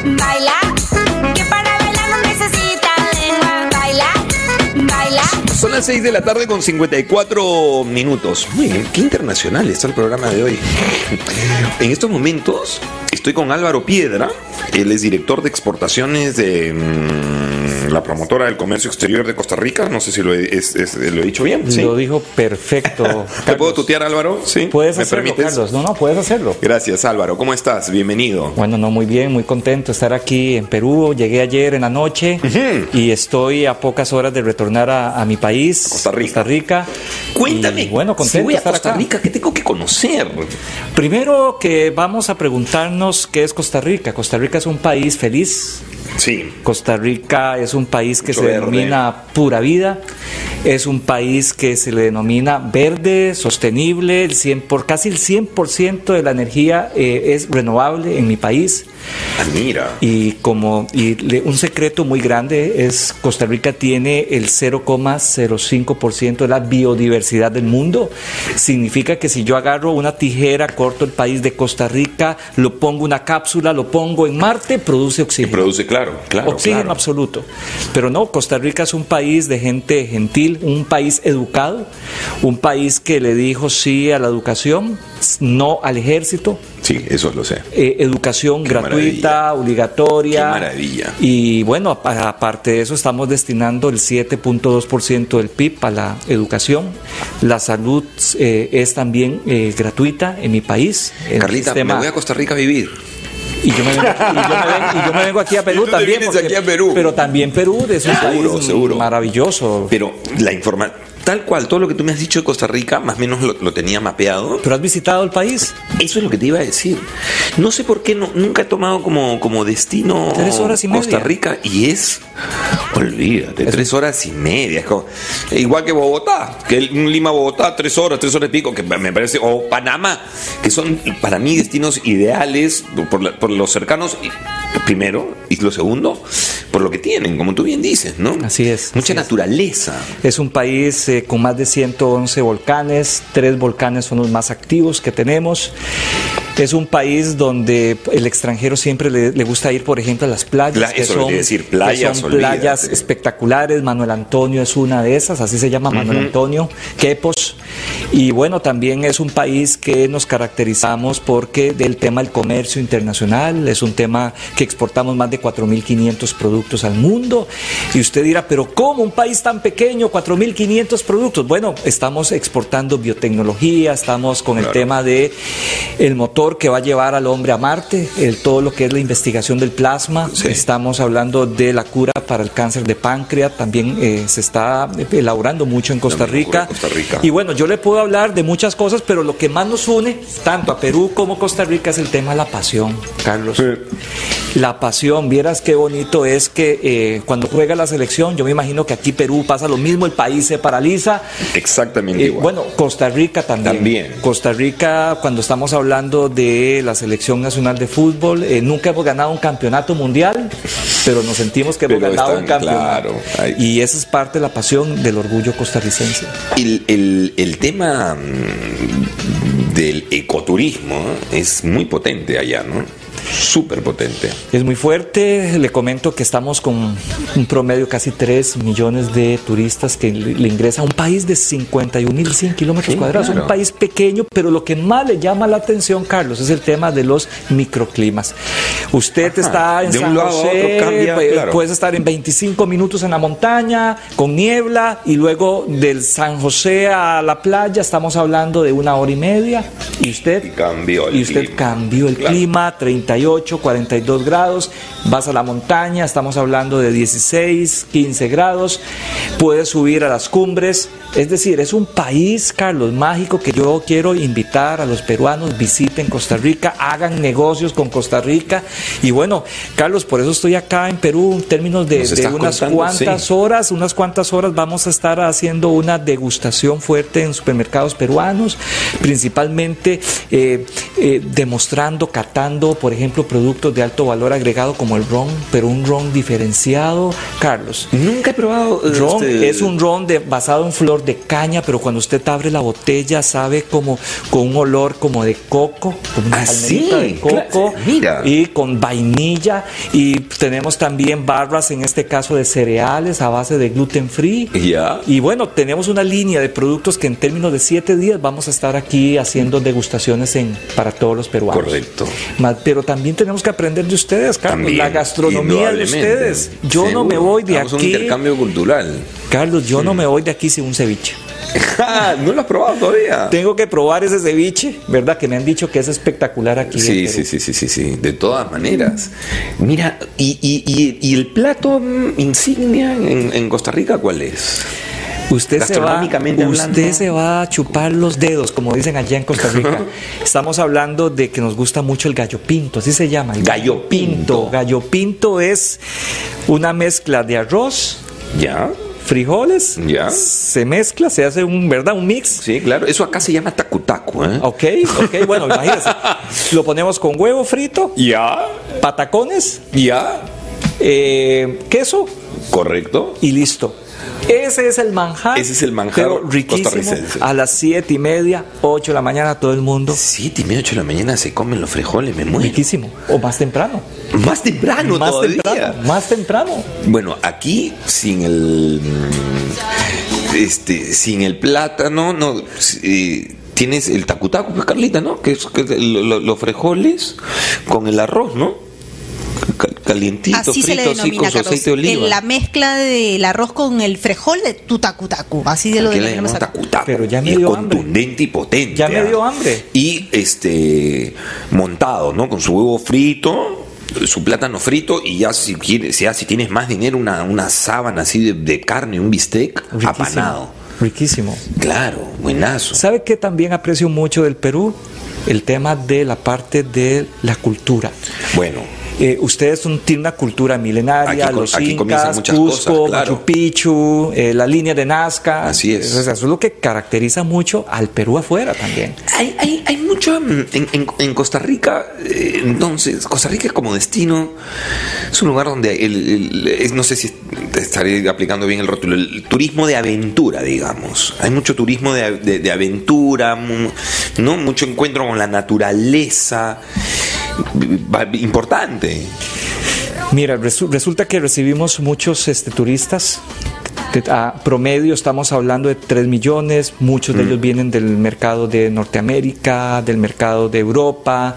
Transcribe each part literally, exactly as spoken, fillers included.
baila, que para bailar no necesita lengua. Baila, baila. Son las seis de la tarde con cincuenta y cuatro minutos. Muy bien, qué internacional está el programa de hoy. En estos momentos estoy con Álvaro Piedra. Él es director de exportaciones de mmm, la promotora del comercio exterior de Costa Rica. No sé si lo he, es, es, lo he dicho bien. ¿Sí? Lo dijo perfecto. ¿Te puedo tutear, Álvaro? Sí. Puedes ¿Me hacerlo, permites? Carlos. No, no, puedes hacerlo. Gracias, Álvaro. ¿Cómo estás? Bienvenido. Bueno, no, muy bien, muy contento de estar aquí en Perú. Llegué ayer en la noche uh-huh. y estoy a pocas horas de retornar a, a mi país, Costa Rica. Costa Rica. Cuéntame, y, bueno, contento si voy a de estar Costa acá. Rica, ¿qué tengo que conocer? Primero que vamos a preguntarnos qué es Costa Rica. Costa Rica es un país feliz. Sí. Costa Rica es un país que Mucho se verde. denomina pura vida. Es un país que se le denomina verde, sostenible. El cien por, casi el cien por ciento de la energía eh, es renovable en mi país. Ah, mira. Y como y le, un secreto muy grande es Costa Rica tiene el cero coma cero cinco por ciento de la biodiversidad del mundo. Significa que si yo agarro una tijera, corto el país de Costa Rica, lo pongo una cápsula, lo pongo en Marte, produce oxígeno. Que produce, claro, claro. Oxígeno claro. absoluto. Pero no, Costa Rica es un país de gente gentil, un país educado, un país que le dijo sí a la educación, no al ejército. Sí, eso lo sé. Eh, educación Qué gratuita, maravilla. Obligatoria. Qué maravilla. Y bueno, aparte de eso, estamos destinando el siete punto dos por ciento del P I B a la educación. La salud eh, es también eh, gratuita en mi país. El Carlita, sistema... me voy a Costa Rica a vivir. Y yo, me vengo, y, yo me vengo, y yo me vengo aquí a Perú Y tú te también. vienes Porque, aquí a Perú. Pero también Perú es un Seguro, país seguro. maravilloso. Pero la información, tal cual, todo lo que tú me has dicho de Costa Rica, más o menos lo, lo tenía mapeado. ¿Pero has visitado el país? Eso es lo que te iba a decir. No sé por qué no, nunca he tomado como, como destino Tres horas y Costa media. Rica y es, olvídate, Es tres horas y media. Es como, igual que Bogotá, que el- Lima, Bogotá, tres horas, tres horas y pico, que me parece, o Panamá, que son para mí destinos ideales por, la- por los cercanos, y- primero, y lo segundo, por lo que tienen, como tú bien dices, ¿no? Así es, Mucha así es. naturaleza. Es un país eh, con más de ciento once volcanes, tres volcanes son los más activos que tenemos. Es un país donde el extranjero siempre le, le gusta ir, por ejemplo, a las playas. Pla- que eso lo son, que iba a decir, que playas, son playas olvídate. espectaculares. Manuel Antonio es una de esas, así se llama Manuel Ujú. Antonio, Quepos. Y bueno, también es un país que nos caracterizamos porque del tema del comercio internacional, es un tema que exportamos más de cuatro mil quinientos productos al mundo. Y usted dirá, pero ¿cómo un país tan pequeño, cuatro mil quinientos productos? Bueno, estamos exportando biotecnología, estamos con Claro. el tema de el motor que va a llevar al hombre a Marte, el, todo lo que es la investigación del plasma. Sí. Estamos hablando de la cura para el cáncer de páncreas, también eh, se está elaborando mucho en Costa También ocurre Rica. en Costa Rica. Y bueno, yo le puedo hablar de muchas cosas, pero lo que más nos une, tanto a Perú como Costa Rica, es el tema de la pasión, Carlos. La pasión, vieras qué bonito es que eh, cuando juega la selección, yo me imagino que aquí Perú pasa lo mismo, el país se paraliza. Exactamente Eh, igual. bueno, Costa Rica también. También. Costa Rica, cuando estamos hablando de la selección nacional de fútbol, eh, nunca hemos ganado un campeonato mundial, pero nos sentimos que hemos Pero ganado están, un campeonato. claro, hay- Y esa es parte de la pasión, del orgullo costarricense. El, el- el tema mm, del ecoturismo ¿eh? es muy potente allá, ¿no? Súper potente. Es muy fuerte, le comento que estamos con un promedio de casi tres millones de turistas que le, le ingresan a un país de cincuenta y un mil cien kilómetros Sí, cuadrados, claro. un país pequeño, pero lo que más le llama la atención, Carlos, es el tema de los microclimas. Usted Ajá, está en de un San lado a otro José, cambia, pues, claro. puedes estar en veinticinco minutos en la montaña, con niebla, y luego del San José a la playa estamos hablando de una hora y media, y usted, Y cambió el y usted clima. cambió el Claro. clima, treinta y ocho, cuarenta y dos grados, vas a la montaña, estamos hablando de dieciséis, quince grados, puedes subir a las cumbres, es decir, es un país, Carlos, mágico, que yo quiero invitar a los peruanos, visiten Costa Rica, hagan negocios con Costa Rica. Y bueno, Carlos, por eso estoy acá en Perú en términos de, Nos de estás unas contando, cuantas sí. horas, unas cuantas horas vamos a estar haciendo una degustación fuerte en supermercados peruanos, principalmente eh, eh, demostrando, catando, por ejemplo, productos de alto valor agregado como el ron, pero un ron diferenciado, Carlos. Nunca he probado. Ron este, es un ron de, basado en flor de caña, pero cuando usted abre la botella sabe como con un olor como de coco, como una Ah, palmerita sí, de coco, claro, mira. y con vainilla, y tenemos también barras, en este caso de cereales a base de gluten free. Ya. Y bueno, tenemos una línea de productos que en términos de siete días vamos a estar aquí haciendo degustaciones en, para todos los peruanos. Correcto. Ma- Pero también tenemos que aprender de ustedes, Carlos, También, la gastronomía de indudablemente. ustedes. Yo no Seguro. me voy de Hagamos un aquí, intercambio cultural. Carlos, yo no me voy de aquí sin un ceviche. ¿No lo has probado todavía? Tengo que probar ese ceviche, ¿verdad? Que me han dicho que es espectacular aquí. en Sí, Perú. sí, sí, sí, sí, sí, de todas maneras. Mira, ¿y, y, y, y el plato mm, insignia en, en Costa Rica cuál es? Usted se, va, Gastronómicamente hablando. usted se va a chupar los dedos, como dicen allá en Costa Rica. Estamos hablando de que nos gusta mucho el gallo pinto, así se llama. El Gallo pinto. Gallo pinto es una mezcla de arroz, ¿Ya? frijoles, Ya. se mezcla, se hace un, ¿verdad? Un mix. Sí, claro. Eso acá se llama tacutacu, ¿eh? Ok, ok, bueno, imagínense. Lo ponemos con huevo frito, Ya. patacones, Ya. eh, queso Correcto. y listo. Ese es el manjar. Ese es el manjar pero riquísimo. costarricense. A las siete y media, ocho de la mañana, todo el mundo. Siete y media, ocho de la mañana se comen los frijoles, me muero. Riquísimo. O más temprano. Más temprano más todavía. temprano. Más temprano. Bueno, aquí sin el mm, este sin el plátano, no eh, tienes el tacutaco, pues, Carlita, ¿no? Que es que es lo- lo- los frijoles con el arroz, ¿no? Cal- Calientito, Así se le frito, así denomina, con su Carlos. aceite de oliva. En la mezcla del arroz con el frejol de tutacutacu. Así de lo Aquí le denominamos llamamos acá. tacutaco. Pero ya me Y es dio hambre. contundente y potente. Ya me ¿ah? dio hambre. Y este montado, ¿no? Con su huevo frito, su plátano frito, y ya si quieres, ya si tienes más dinero, una, una sábana así de, de carne, un bistec Riquísimo. apanado. Riquísimo. Claro, buenazo. ¿Sabe qué también aprecio mucho del Perú? El tema de la parte de la cultura. Bueno, Eh, ustedes son, tienen una cultura milenaria, Aquí co- los aquí comienzan incas, muchas Cusco, cosas, claro. Machu Picchu, eh, la línea de Nazca. Así es. O sea, eso es lo que caracteriza mucho al Perú afuera también. hay, hay, hay mucho mm, en, en- en Costa Rica. eh, entonces, Costa Rica es como destino. Es un lugar donde el, el- es- no sé si te estaré aplicando bien el rótulo, el turismo de aventura, digamos. Hay mucho turismo de, de- de aventura, mu- ¿no? Mucho encuentro con la naturaleza. Va- Importante. Mira, resu- resulta que recibimos muchos este, turistas. Que a promedio estamos hablando de tres millones, muchos de ellos vienen del mercado de Norteamérica, del mercado de Europa,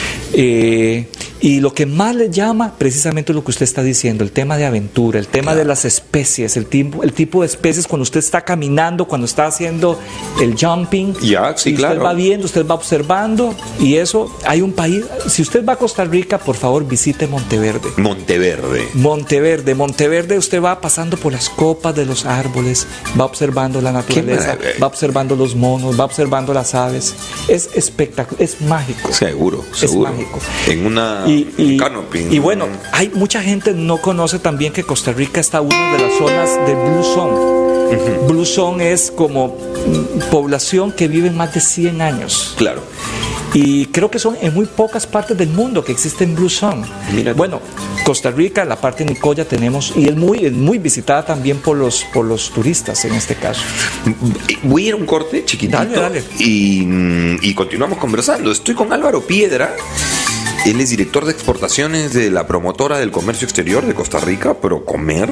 eh, y lo que más les llama precisamente lo que usted está diciendo, el tema de aventura, el tema de las especies, el tipo, el tipo de especies cuando usted está caminando, cuando está haciendo el jumping, Ya, sí, y usted claro. va viendo, usted va observando, y eso, hay un país, si usted va a Costa Rica, por favor visite Monteverde. Monteverde. Monteverde, Monteverde, usted va pasando por las copas de los árboles, va observando la naturaleza, maravilla. va observando los monos, va observando las aves. Es espectacular, es mágico. Seguro, Es seguro. mágico. En una Y, y- canopy. y bueno, hay mucha gente no conoce también que Costa Rica está una de las zonas de Blue Zone. Blue Zone es como mm, población que vive más de cien años. Claro. Y creo que son en muy pocas partes del mundo que existen Blue Zone. Mira tú. Bueno, Costa Rica, la parte de Nicoya tenemos, y es muy, es muy visitada también por los, por los turistas en este caso. Voy a ir a un corte chiquitito. Dale, dale. Y, mm, y continuamos conversando. Estoy con Álvaro Piedra. Él es director de exportaciones de la promotora del comercio exterior de Costa Rica, Procomer.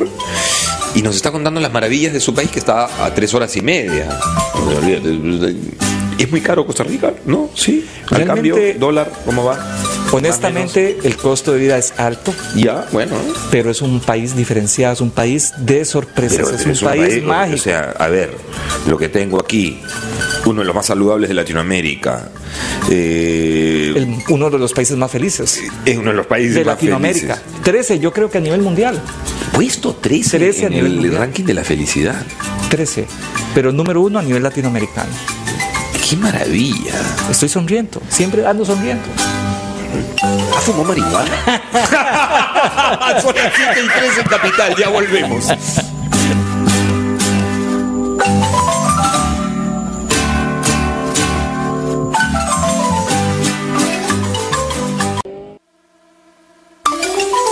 Y nos está contando las maravillas de su país, que está a tres horas y media. ¿Es muy caro Costa Rica? ¿No? Sí. Al Realmente- cambio, dólar, ¿cómo va? Honestamente, el costo de vida es alto, Ya, bueno. pero es un país diferenciado, es un país de sorpresas, Pero es un es país un mágico. O sea, a ver, lo que tengo aquí, uno de los más saludables de Latinoamérica. eh, El- uno de los países más felices es uno de los países de más Latinoamérica. felices. trece, yo creo que a nivel mundial. Puesto trece, trece a en nivel el mundial. ranking de la felicidad. trece, pero número uno a nivel latinoamericano. ¡Qué maravilla! Estoy sonriendo, siempre ando sonriendo. ¿Ha fumado marihuana? Son las siete y tres en Capital, ya volvemos.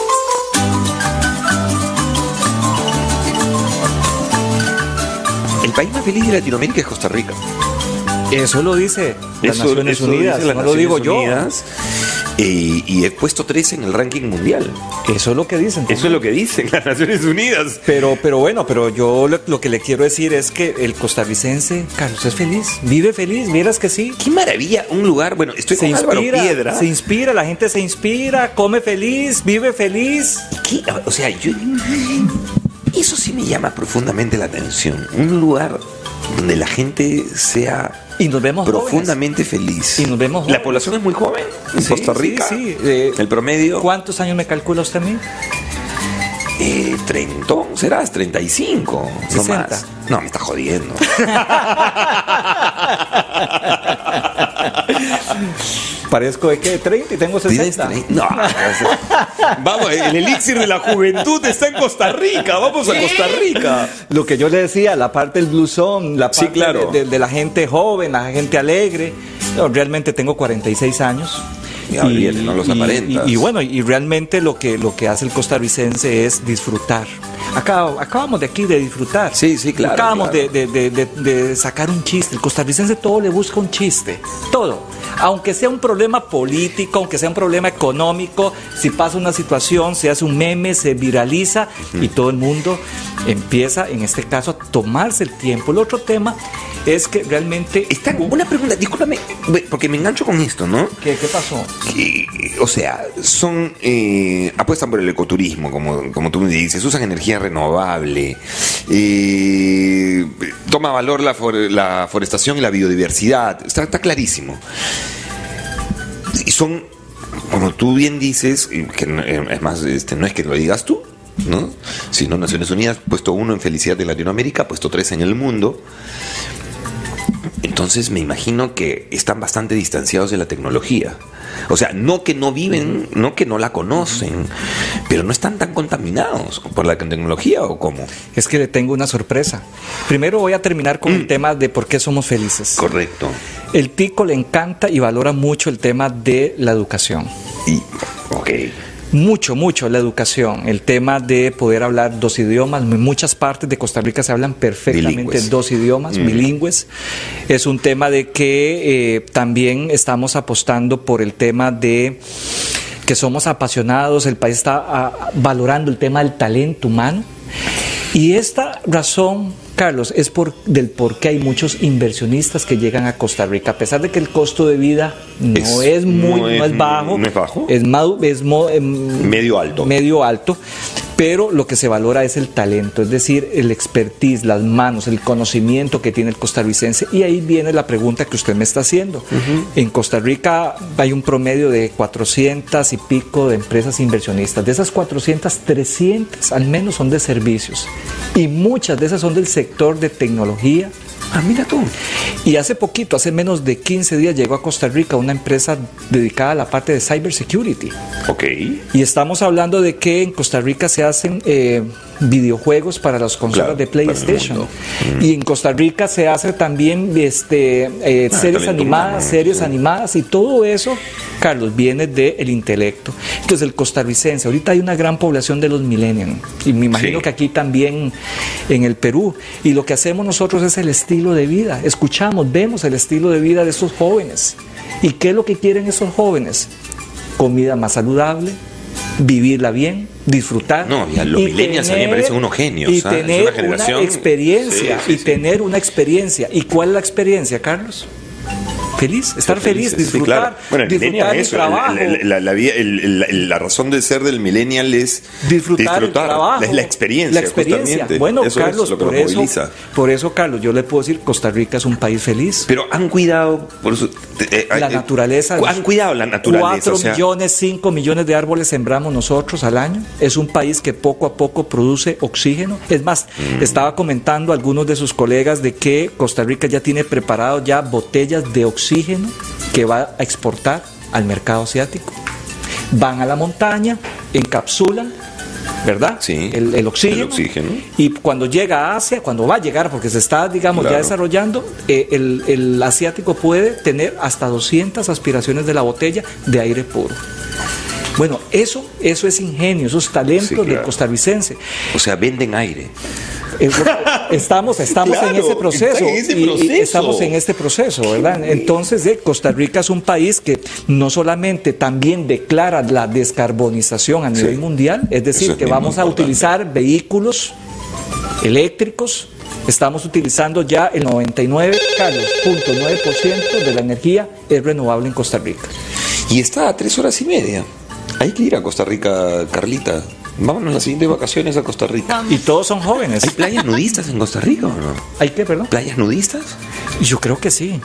El país más feliz de Latinoamérica es Costa Rica. Eso lo dice las Eso- Naciones eso Unidas, dice las no lo Naciones digo yo. Unidas. Eh, y he puesto tres en el ranking mundial. Eso es lo que dicen. Eso es lo que dicen las Naciones Unidas. Pero, pero bueno, pero yo lo, lo que le quiero decir es que el costarricense, Carlos, es feliz, vive feliz, vieras que sí. Qué maravilla, un lugar, bueno, estoy Se con Álvaro inspira, Piedra. se inspira, la gente se inspira, come feliz, vive feliz. ¿Qué? O sea, yo... Eso sí me llama profundamente la atención. Un lugar donde la gente sea Y nos vemos profundamente feliz. Y nos vemos La jóvenes. población es muy joven en Sí, Costa sí, Rica. sí. Eh, El promedio, ¿Cuántos años me calcula usted a mí? eh, treintón, serás treinta y cinco, no sesenta. más. No, me está jodiendo. Parezco de que treinta y tengo ¿Tienes sesenta. tre- No. Vamos, el elixir de la juventud está en Costa Rica. Vamos a Costa Rica. Lo que yo le decía, la parte del blusón, la Sí, parte claro. de, de- de la gente joven, la gente alegre. Yo realmente tengo cuarenta y seis años. Ya, olvídate, no los aparentas. y- y bueno, y realmente lo que, lo que hace el costarricense es disfrutar. Acá, acabamos de aquí de disfrutar. Sí, sí, claro, Acabamos claro. De, de- de- de- de sacar un chiste. El costarricense todo le busca un chiste. Todo. Aunque sea un problema político, aunque sea un problema económico, si pasa una situación, se hace un meme, se viraliza y todo el mundo empieza, en este caso, a tomarse el tiempo. El otro tema es que realmente... Está, una pregunta, discúlpame, porque me engancho con esto, ¿no? ¿Qué, qué pasó? Que, o sea, son eh, apuestan por el ecoturismo, como, como tú me dices, usan energía renovable, eh, toma valor la, for- la forestación y la biodiversidad, está, está clarísimo. Y son, como tú bien dices, y que no- eh, es más, este, no es que lo digas tú, ¿no? Sino Naciones Unidas, puesto uno en felicidad de Latinoamérica, puesto tres en el mundo. Entonces me imagino que están bastante distanciados de la tecnología. O sea, no que no viven, no que no la conocen, pero no están tan contaminados por la tecnología o cómo. Es que le tengo una sorpresa. Primero voy a terminar con el tema de por qué somos felices. Correcto. El tico le encanta y valora mucho el tema de la educación. Y, ok. Mucho, mucho la educación, el tema de poder hablar dos idiomas. En muchas partes de Costa Rica se hablan perfectamente Bilingües. dos idiomas, Mm. bilingües. Es un tema de que eh, también estamos apostando por el tema de que somos apasionados, el país está ah, valorando el tema del talento humano. Y esta razón, Carlos, es por del por qué hay muchos inversionistas que llegan a Costa Rica, a pesar de que el costo de vida no Es- es, muy, no no es- es bajo, no es bajo. es, mau- es mo- em, Medio alto. medio alto, pero lo que se valora es el talento, es decir, el expertise, las manos, el conocimiento que tiene el costarricense. Y ahí viene la pregunta que usted me está haciendo. En Costa Rica hay un promedio de cuatrocientas y pico de empresas inversionistas. De esas cuatrocientas, trescientas al menos son de servicios. Y muchas de esas son del sector de tecnología. Ah, mira tú. Y hace poquito, hace menos de quince días, llegó a Costa Rica una empresa dedicada a la parte de cybersecurity. Ok. Y estamos hablando de que en Costa Rica se hacen eh, videojuegos para las consolas Claro, de para el PlayStation. mundo. Y en Costa Rica se hace también este, eh, Ah, series talento animadas, humano, series sí. animadas, y todo eso, Carlos, viene del intelecto. Entonces el costarricense, ahorita hay una gran población de los millennials, y me imagino Sí. que aquí también en el Perú, y lo que hacemos nosotros es el estilo de vida, escuchamos, vemos el estilo de vida de estos jóvenes. ¿Y qué es lo que quieren esos jóvenes? Comida más saludable, vivirla bien, disfrutar. No, ya los y millennials a mí me parecen unos genios, Y ¿ah? Es tener una una, generación- experiencia, Sí, sí, y sí. tener una experiencia. ¿Y cuál es la experiencia, Carlos? Feliz, estar feliz, felices, sí, disfrutar, claro. Bueno, el disfrutar millennial el eso, trabajo. el- el- la, la vía- el- el- el- la razón de ser del millennial es disfrutar, el trabajo, es la experiencia, la experiencia. justamente. Bueno, Eso Carlos, es lo que por nos eso, moviliza. por eso, Carlos, yo le puedo decir, Costa Rica es un país feliz. Pero han cuidado por eso, eh, eh, La eh, naturaleza. Han cuidado la naturaleza. Cuatro o sea, millones, cinco millones de árboles sembramos nosotros al año. Es un país que poco a poco produce oxígeno. Es más, Mm. estaba comentando a algunos de sus colegas de que Costa Rica ya tiene preparado ya botellas de oxígeno que va a exportar al mercado asiático. Van a la montaña, encapsulan, ¿verdad? Sí, el, el oxígeno. el oxígeno. Y cuando llega a Asia, cuando va a llegar, porque se está, digamos, Claro. ya desarrollando, eh, el, el asiático puede tener hasta doscientas aspiraciones de la botella de aire puro. Bueno, eso, eso es ingenio, eso es talento Sí, del claro. costarricense. o sea, venden aire. Es lo que- Estamos, estamos Claro, en ese proceso. está en ese y- y proceso. estamos en este proceso, ¿verdad? Entonces, eh, Costa Rica es un país que no solamente también declara la descarbonización a nivel Sí. mundial, es decir, Eso es que bien vamos a importante. utilizar vehículos eléctricos. Estamos utilizando ya el noventa y nueve punto nueve por ciento de la energía es renovable en Costa Rica. Y está a tres horas y media. Hay que ir a Costa Rica, Carlita. Vámonos las siguientes vacaciones a Costa Rica. Y todos son jóvenes. ¿Hay playas nudistas en Costa Rica o no? ¿Hay qué, perdón? ¿Playas nudistas? Yo creo que sí.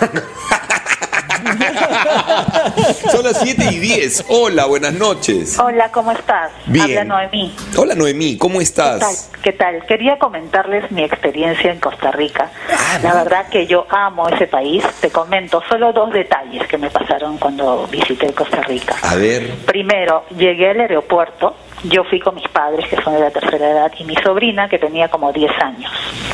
Son las siete y diez. Hola, buenas noches. Hola, ¿cómo estás? Bien. Habla Noemí. Hola, Noemí, ¿cómo ¿Qué tal? estás? ¿Qué tal? Quería comentarles mi experiencia en Costa Rica. Ah, La no. verdad que yo amo ese país. Te comento solo dos detalles que me pasaron cuando visité Costa Rica. A ver. Primero, llegué al aeropuerto. Yo fui con mis padres, que son de la tercera edad, y mi sobrina, que tenía como diez años.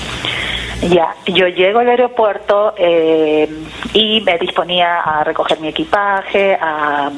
Ya, yo llego al aeropuerto eh, y me disponía a recoger mi equipaje, a,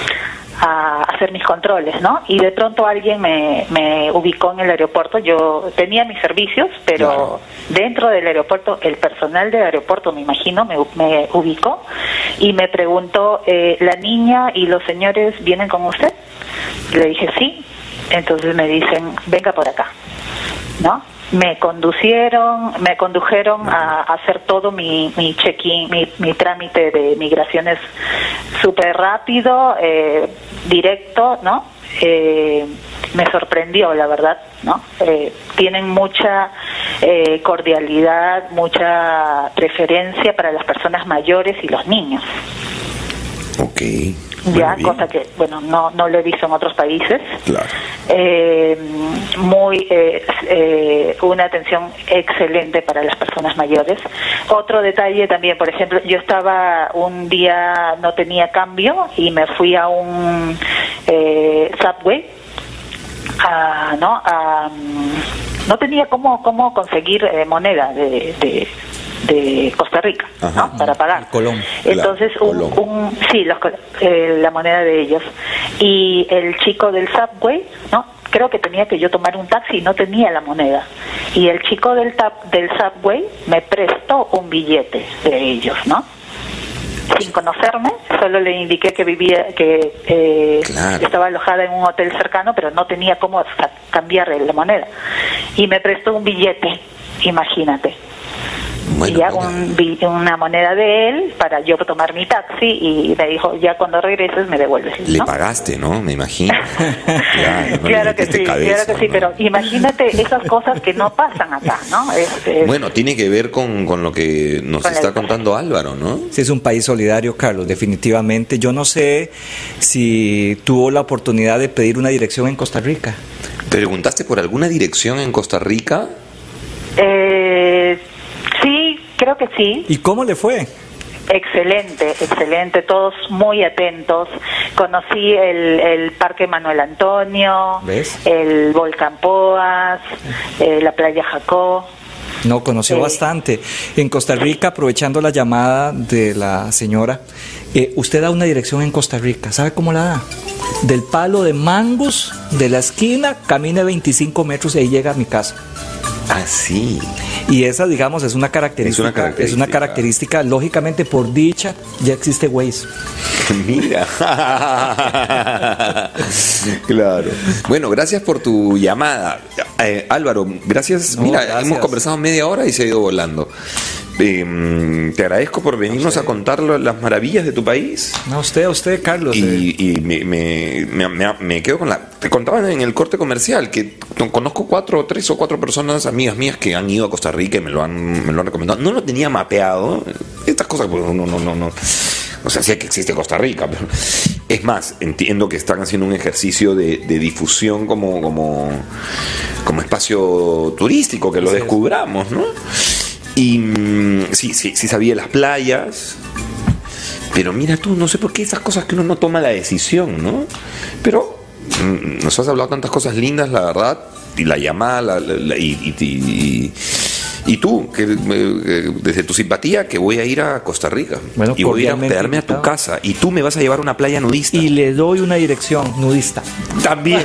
a hacer mis controles, ¿no? Y de pronto alguien me, me ubicó en el aeropuerto. Yo tenía mis servicios, pero Claro. dentro del aeropuerto, el personal del aeropuerto, me imagino, me, me ubicó y me preguntó, eh, ¿la niña y los señores vienen con usted? Le dije, sí. Entonces me dicen, venga por acá, ¿no? Me conducieron, me condujeron a, a hacer todo mi, mi check-in, mi, mi trámite de migraciones súper rápido, eh, directo, ¿no? Eh, me sorprendió, la verdad, ¿no? Eh, tienen mucha eh, cordialidad, mucha preferencia para las personas mayores y los niños. Ok. Ya, Muy bien. cosa que, bueno, no, no lo he visto en otros países. Claro. Eh, muy eh, eh, una atención excelente para las personas mayores. Otro detalle también, por ejemplo, yo estaba un día, no tenía cambio y me fui a un eh, Subway, a, ¿no? A, mm, no tenía cómo, cómo conseguir eh, moneda de... de de Costa Rica, Ajá. ¿no? Para pagar. El colón. Entonces, Claro, un, colón. un- sí, los, col- eh, la moneda de ellos. Y el chico del Subway, ¿no? Creo que tenía que yo tomar un taxi y no tenía la moneda. Y el chico del, tap, del Subway me prestó un billete de ellos, ¿no? Sin conocerme, solo le indiqué que vivía, que eh, Claro. estaba alojada en un hotel cercano, pero no tenía cómo sa- cambiar la moneda. Y me prestó un billete, imagínate. Bueno, y ya bueno. un bi- una moneda de él para yo tomar mi taxi y me dijo, ya cuando regreses me devuelves, Le ¿no? pagaste, ¿no? Me imagino. Claro, no le Claro que metiste sí, cabeza, claro que sí, ¿no? pero imagínate esas cosas que no pasan acá, ¿no? Es- es- Bueno, tiene que ver con, con lo que nos Con la está educación. contando Álvaro, ¿no? Sí, es un país solidario, Carlos, definitivamente. Yo no sé si tuvo la oportunidad de pedir una dirección en Costa Rica. ¿Preguntaste por alguna dirección en Costa Rica? eh, sí, creo que sí. ¿Y cómo le fue? Excelente, excelente, todos muy atentos. Conocí el, el Parque Manuel Antonio, ¿Ves? el Volcán Poas, eh, la Playa Jacó. No, conoció Sí. bastante. En Costa Rica, aprovechando la llamada de la señora, eh, usted da una dirección en Costa Rica. ¿Sabe cómo la da? Del palo de mangos de la esquina, camine veinticinco metros y ahí llega a mi casa. Ah, sí. Y esa, digamos, es una característica. Es una característica. Es una característica, lógicamente, por dicha, ya existe Waze. Mira. Claro. Bueno, gracias por tu llamada. Eh, Álvaro, gracias. No, Mira, gracias. hemos conversado media hora y se ha ido volando. Eh, te agradezco por venirnos a contar lo- las maravillas de tu país. No, usted, usted, Carlos. eh, Y, y me, me, me- me- me quedo con la... Te contaba en el corte comercial que t- conozco cuatro, tres o cuatro personas, amigas mías, que han ido a Costa Rica y me lo han, me lo han recomendado. No lo tenía mapeado. Estas cosas, pues, uno no, no, no. O sea, sé que existe Costa Rica, pero es más, entiendo que están haciendo un ejercicio de, de difusión como, como, como espacio turístico, que lo Así es. descubramos, ¿no? Y mm, sí, sí, sí sabía las playas. Pero mira tú, no sé por qué esas cosas que uno no toma la decisión, ¿no? Pero mm, nos has hablado tantas cosas lindas, la verdad, y la llamada, la- la- la- y, y- y- Y tú, que eh, desde tu simpatía, que voy a ir a Costa Rica. Bueno, y voy a ir a cordialmente hospedarme a tu invitado. casa. Y tú me vas a llevar a una playa nudista. Y le doy una dirección nudista. También.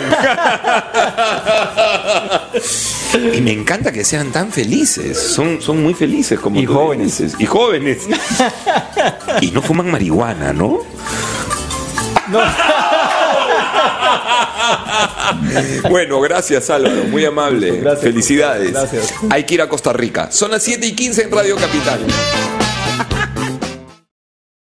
Y me encanta que sean tan felices. Son, son muy felices como Y tú jóvenes. dices. Y jóvenes. Y no fuman marihuana, ¿no? Bueno, gracias Álvaro, muy amable. Gracias. Felicidades. Gracias. Hay que ir a Costa Rica. Son las siete y quince en Radio Capital.